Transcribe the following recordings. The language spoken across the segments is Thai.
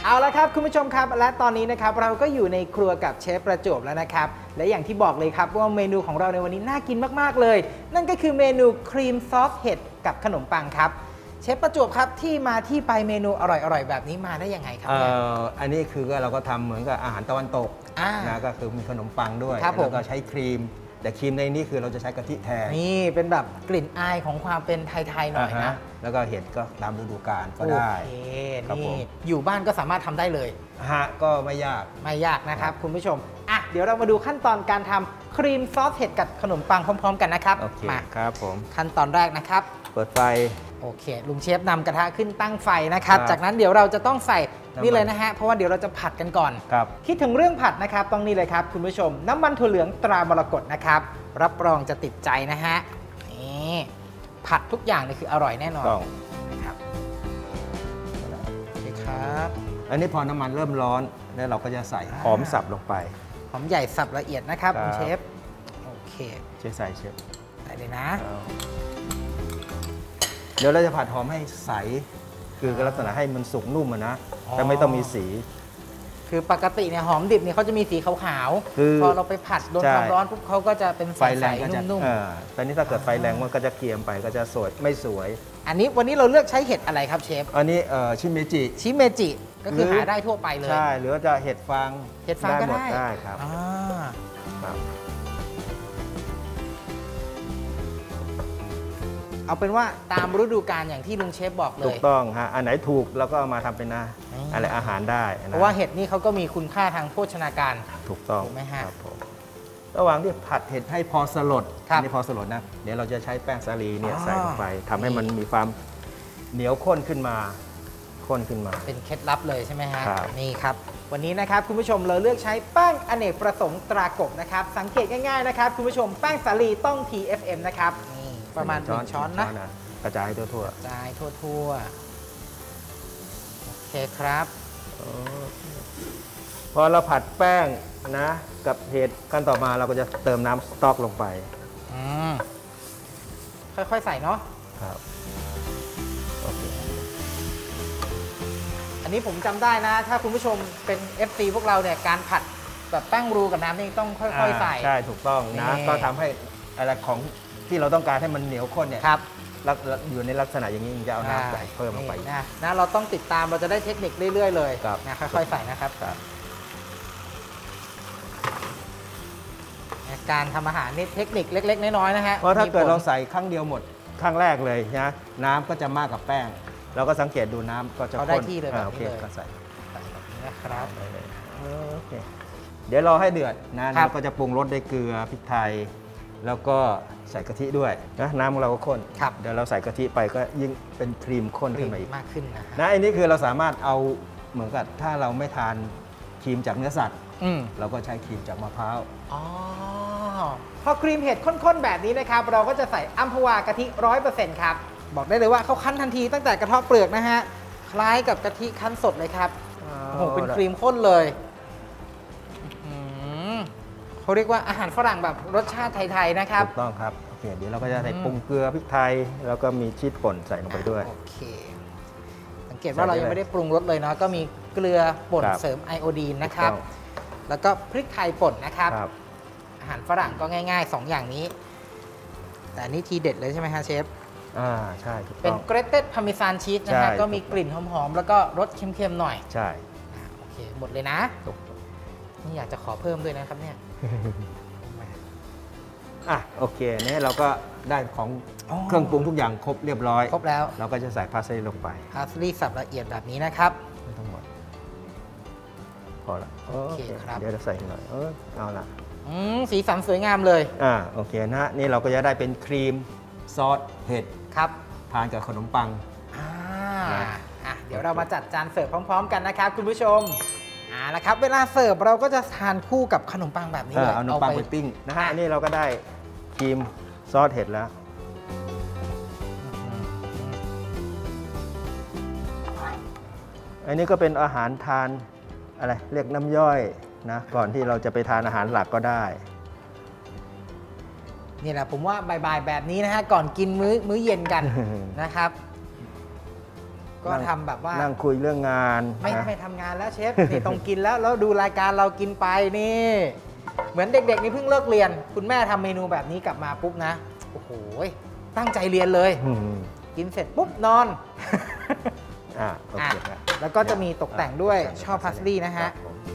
เอาละครับคุณผู้ชมครับและตอนนี้นะครับเราก็อยู่ในครัวกับเชฟประจวบแล้วนะครับและอย่างที่บอกเลยครับว่าเมนูของเราในวันนี้น่ากินมากๆเลยนั่นก็คือเมนูครีมซอสเห็ดกับขนมปังครับเชฟประจวบครับที่มาที่ไปเมนูอร่อยๆแบบนี้มาได้ยังไงครับอันนี้คือเราก็ทำเหมือนกับอาหารตะวันตกนะก็คือมีขนมปังด้วยแล้วก็ใช้ครีมแต่ครีมในนี้คือเราจะใช้กะทิแทนนี่เป็นแบบกลิ่นอายของความเป็นไทยๆหน่อยนะแล้วก็เห็ดก็ตามฤดูกาลก็ได้นี่อยู่บ้านก็สามารถทำได้เลยก็ไม่ยากนะครับคุณผู้ชมเดี๋ยวเรามาดูขั้นตอนการทำครีมซอสเห็ดกับขนมปังพร้อมๆกันนะครับมาครับผมขั้นตอนแรกนะครับเปิดไฟโอเคลุงเชฟนำกระทะขึ้นตั้งไฟนะครับจากนั้นเดี๋ยวเราจะต้องใส่นี่เลยนะฮะเพราะว่าเดี๋ยวเราจะผัดกันก่อนคิดถึงเรื่องผัดนะครับต้องนี่เลยครับคุณผู้ชมน้ำมันถั่วเหลืองตรามรกตนะครับรับรองจะติดใจนะฮะนี่ผัดทุกอย่างนี่คืออร่อยแน่นอนนะครับโอเคครับอันนี้พอน้ำมันเริ่มร้อนแล้วเราก็จะใส่หอมสับลงไปหอมใหญ่สับละเอียดนะครับคุณเชฟโอเคใส่เชฟใส่เลยนะเดี๋ยวเราจะผัดหอมให้ใสคือลักษณะให้มันสุกนุ่มนะแต่ไม่ต้องมีสีคือปกติเนี่ยหอมดิบเนี่ยเขาจะมีสีขาวๆพอเราไปผัดโดนความร้อนปุ๊บเขาก็จะเป็นไฟแรงนุ่มๆตอนนี้ถ้าเกิดไฟแรงมันก็จะเกรียมไปก็จะสวยไม่สวยอันนี้วันนี้เราเลือกใช้เห็ดอะไรครับเชฟอันนี้ชิเมจิก็คือหาได้ทั่วไปเลยใช่หรือว่าจะเห็ดฟางก็ได้ครับเอาเป็นว่าตามฤดูกาลอย่างที่ลุงเชฟบอกเลยถูกต้องฮะอันไหนถูกแล้วก็เอามาทำเป็นอะไรอาหารได้เพราะว่าเห็ดนี่เขาก็มีคุณค่าทางโภชนาการถูกต้องถูกไหมฮะระหว่างที่ผัดเห็ดให้พอสลดนี่พอสลดนะเดี๋ยวเราจะใช้แป้งสาลีเนี่ยใส่ลงไปทำให้มันมีความเหนียวข้นขึ้นมาเป็นเคล็ดลับเลยใช่ไหมฮะนี่ครับวันนี้นะครับคุณผู้ชมเราเลือกใช้แป้งอเนกประสงค์ตรากบนะครับสังเกตง่ายๆนะครับคุณผู้ชมแป้งสาลีต้อง TFM นะครับนี่ประมาณ1 ช้อนนะกระจายทั่วๆกระจายทั่วๆโอเคครับพอเราผัดแป้งนะกับเห็ดขั้นต่อมาเราก็จะเติมน้ำสต๊อกลงไปค่อยๆใส่เนาะครับโอเคอันนี้ผมจำได้นะถ้าคุณผู้ชมเป็น FC พวกเราเนี่ยการผัดแบบแป้งรูกับน้ำนี่ต้องค่อยๆใส่ใช่ถูกต้องนะก็ทำให้อะไรของที่เราต้องการให้มันเหนียวข้นเนี่ยอยู่ในลักษณะอย่างนี้จะเอาน้ำใส่เพิ่มลงไปนะเราต้องติดตามเราจะได้เทคนิคเรื่อยๆเลยนะค่อยๆใส่นะครับการทำอาหารนี่เทคนิคเล็กๆน้อยๆนะฮะเพราะถ้าเกิดเราใส่ครั้งเดียวหมดครั้งแรกเลยนะน้ำก็จะมากกับแป้งเราก็สังเกตดูน้ำก็จะข้นได้ที่เลยโอเคก็ใส่แบบนี้นะครับโอเคเดี๋ยวรอให้เดือดนะเราก็จะปรุงรสด้วยเกลือพริกไทยแล้วก็ใส่กะทิด้วยนะน้ำของเราก็ข้นเดี๋ยวเราใส่กะทิไปก็ยิ่งเป็นครีมข้นขึ้นมาอีกมากขึ้นนะอันนี้คือเราสามารถเอาเหมือนกับถ้าเราไม่ทานครีมจากเนื้อสัตว์เราก็ใช้ครีมจากมะพร้าวพอครีมเห็ดข้นๆแบบนี้นะครับเราก็จะใส่อัมพวากะทิ 100% ครับบอกได้เลยว่าเขาคั้นทันทีตั้งแต่กระเทาะเปลือกนะฮะคล้ายกับกะทิคั้นสดเลยครับโอ้โหเป็นครีมข้นเลยเขาเรียกว่าอาหารฝรั่งแบบรสชาติไทยๆนะครับถูกต้องครับโอเคเดี๋ยวเราก็จะใส่ปรุงเกลือพริกไทยแล้วก็มีชีสป่นใส่ลงไปด้วยโอเคสังเกตว่าเรายังไม่ได้ปรุงรสเลยเนาะก็มีเกลือป่นเสริมไอโอดีนนะครับแล้วก็พริกไทยป่นนะครับอาหารฝรั่งก็ง่ายๆ2อย่างนี้แต่นี่ทีเด็ดเลยใช่ไหมฮะเชฟใช่เป็นเกรเต็ดพาร์เมซานชีสนะฮะก็มีกลิ่นหอมๆแล้วก็รสเค็มๆหน่อยใช่โอเคหมดเลยนะนี่อยากจะขอเพิ่มด้วยนะครับเนี่ยโอเคนี่เราก็ได้ของเครื่องปรุงทุกอย่างครบเรียบร้อยครบแล้วเราก็จะใส่พาสลีลงไปพาสลีสับละเอียดแบบนี้นะครับไม่ทั้งหมดพอละโอเคครับเดี๋ยวเราใส่หน่อยเอาละสีสันสวยงามเลยโอเคนะนี่เราก็จะได้เป็นครีมซอสเห็ดครับทานกับขนมปังเดี๋ยวเรามาจัดจานเสิร์ฟพร้อมๆกันนะครับคุณผู้ชมแล้วครับเวลาเสิร์ฟเราก็จะทานคู่กับขนมปังแบบนี้เลยเอาขนมปังไปปิ้งนะฮะนี่เราก็ได้ครีมซอสเห็ดแล้วอันนี้ก็เป็นอาหารทานอะไรเรียกน้ำย่อยนะก่อนที่เราจะไปทานอาหารหลักก็ได้นี่แหละผมว่าบ่ายๆแบบนี้นะฮะก่อนกินมื้อเย็นกันนะครับก็ทำแบบว่านั่งคุยเรื่องงานไม่ทำงานแล้วเชฟนี่ต้องกินแล้วดูรายการเรากินไปนี่เหมือนเด็กๆนี่เพิ่งเลิกเรียนคุณแม่ทำเมนูแบบนี้กลับมาปุ๊บนะโอ้โหตั้งใจเรียนเลยกินเสร็จปุ๊บนอนโอเคแล้วก็จะมีตกแต่งด้วยช่อพาสลีย์นะฮะ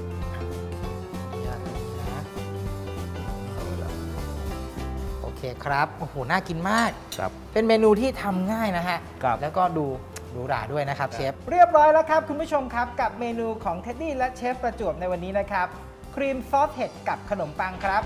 โอเคครับโอ้โหน่ากินมากเป็นเมนูที่ทำง่ายนะฮะแล้วก็ดูหรูหราด้วยนะครับเชฟเรียบร้อยแล้วครับคุณผู้ชมครับกับเมนูของเท็ดดี้และเชฟประจวบในวันนี้นะครับครีมซอสเห็ดกับขนมปังครับ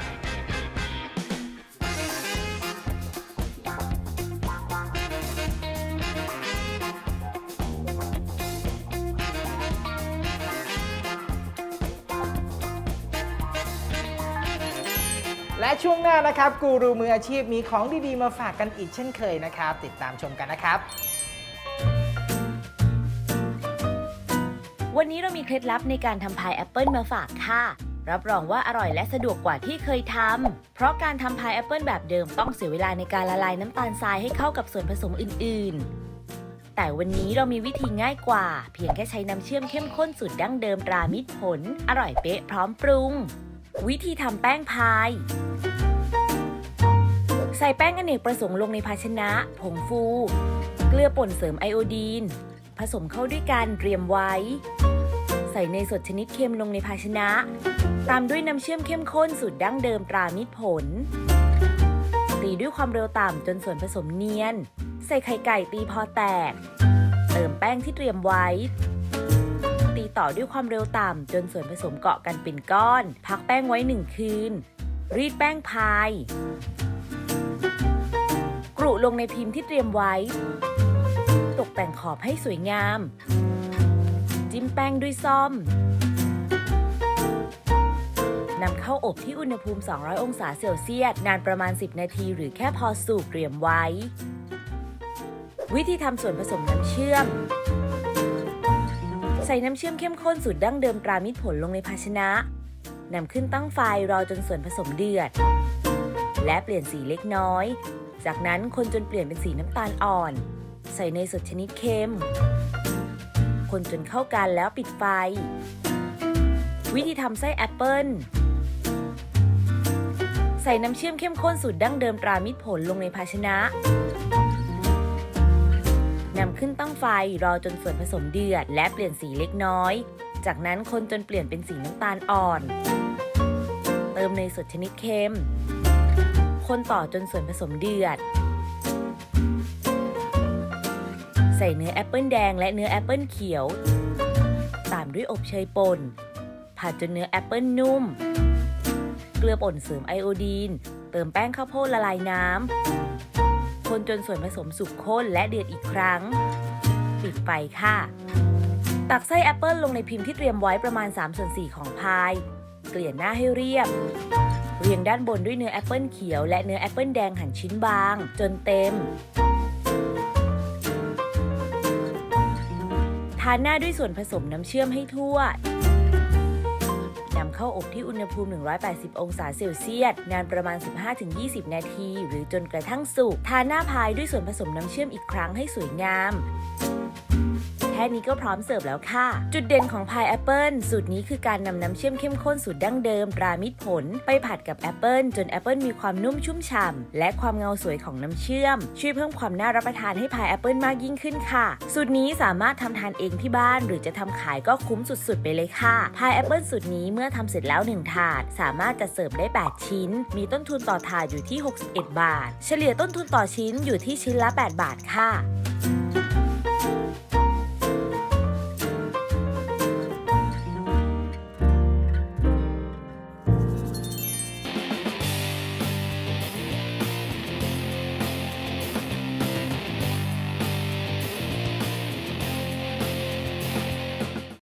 และช่วงหน้านะครับกูรูมืออาชีพมีของดีๆมาฝากกันอีกเช่นเคยนะครับติดตามชมกันนะครับวันนี้เรามีเคล็ดลับในการทำพายแอปเปิลมาฝากค่ะรับรองว่าอร่อยและสะดวกกว่าที่เคยทำเพราะการทำพายแอปเปิลแบบเดิมต้องเสียเวลาในการละลายน้ำตาลทรายให้เข้ากับส่วนผสมอื่นๆแต่วันนี้เรามีวิธีง่ายกว่าเพียงแค่ใช้น้ำเชื่อมเข้มข้นสูตรดั้งเดิมตรามิตรผลอร่อยเป๊ะพร้อมปรุงวิธีทำแป้งพายใส่แป้งอเนกประสงค์ลงในภาชนะผงฟูเกลือป่นเสริมไอโอดีนผสมเข้าด้วยกันเตรียมไว้ใส่เนยสดชนิดเค็มลงในภาชนะตามด้วยน้ำเชื่อมเข้มข้นสูตรดั้งเดิมตรามิตรผลตีด้วยความเร็วต่ำจนส่วนผสมเนียนใส่ไข่ไก่ตีพอแตกเติมแป้งที่เตรียมไว้ตีต่อด้วยความเร็วต่ำจนส่วนผสมเกาะกันเป็นก้อนพักแป้งไว้1 คืนรีดแป้งพายกรุลงในพิมพ์ที่เตรียมไว้ตกแต่งขอบให้สวยงามจิ้มแป้งด้วยซ่อมนำเข้าอบที่อุณหภูมิ200องศาเซลเซียสนานประมาณ10 นาทีหรือแค่พอสุกเตรียมไว้วิธีทำส่วนผสมน้ำเชื่อมใส่น้ำเชื่อมเข้มข้นสูตรดั้งเดิมตรามิตรผลลงในภาชนะนำขึ้นตั้งไฟรอจนส่วนผสมเดือดและเปลี่ยนสีเล็กน้อยจากนั้นคนจนเปลี่ยนเป็นสีน้ำตาลอ่อนใส่เนยสดชนิดเค็มคนจนเข้ากันแล้วปิดไฟวิธีทำไส้แอปเปิ้ลใส่น้ำเชื่อมเข้มข้นสูตรดั้งเดิมตรามิตรผลลงในภาชนะนำขึ้นตั้งไฟรอจนส่วนผสมเดือดและเปลี่ยนสีเล็กน้อยจากนั้นคนจนเปลี่ยนเป็นสีน้ำตาลอ่อนเติมเนยสดชนิดเค็มคนต่อจนส่วนผสมเดือดใส่เนื้อแอปเปิลแดงและเนื้อแอปเปิลเขียวตามด้วยอบเชยป่นผัดจนเนื้อแอปเปิลนุ่มเกลือป่นเสริมไอโอดีนเติมแป้งข้าวโพดละลายน้ำคนจนส่วนผสมสุกข้นและเดือดอีกครั้งปิดไฟค่ะตักไส้แอปเปิลลงในพิมพ์ที่เตรียมไว้ประมาณ3/4ของพายเกลี่ยหน้าให้เรียบเรียงด้านบนด้วยเนื้อแอปเปิลเขียวและเนื้อแอปเปิลแดงหั่นชิ้นบางจนเต็มทาหน้าด้วยส่วนผสมน้ำเชื่อมให้ทั่วนำเข้าอบที่อุณหภูมิ180องศาเซลเซียสนานประมาณ 15-20 นาทีหรือจนกระทั่งสุกทาหน้าพายด้วยส่วนผสมน้ำเชื่อมอีกครั้งให้สวยงามแค่นี้ก็พร้อมเสิร์ฟแล้วค่ะจุดเด่นของพายแอปเปิลสูตรนี้คือการนำน้ำเชื่อมเข้มข้นสูตรดั้งเดิมตรามิตรผลไปผัดกับแอปเปิลจนแอปเปิลมีความนุ่มชุ่มฉ่ำและความเงาสวยของน้ำเชื่อมช่วยเพิ่มความน่ารับประทานให้พายแอปเปิลมากยิ่งขึ้นค่ะสูตรนี้สามารถทำทานเองที่บ้านหรือจะทำขายก็คุ้มสุดๆไปเลยค่ะพายแอปเปิลสูตรนี้เมื่อทำเสร็จแล้ว1ถาดสามารถจัดเสิร์ฟได้8ชิ้นมีต้นทุนต่อถาดอยู่ที่61 บาทเฉลี่ยต้นทุนต่อชิ้นอยู่ที่ชิ้นละ8 บาทค่ะ